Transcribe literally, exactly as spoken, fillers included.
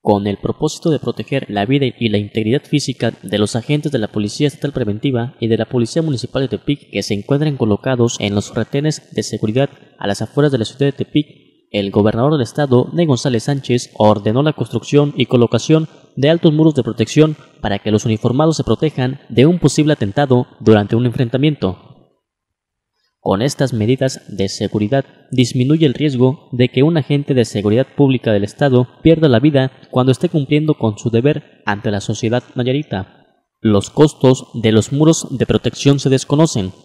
Con el propósito de proteger la vida y la integridad física de los agentes de la Policía Estatal Preventiva y de la Policía Municipal de Tepic que se encuentran colocados en los retenes de seguridad a las afueras de la ciudad de Tepic, el gobernador del estado, Ney González Sánchez, ordenó la construcción y colocación de altos muros de protección para que los uniformados se protejan de un posible atentado durante un enfrentamiento. Con estas medidas de seguridad disminuye el riesgo de que un agente de seguridad pública del estado pierda la vida cuando esté cumpliendo con su deber ante la sociedad nayarita. Los costos de los muros de protección se desconocen,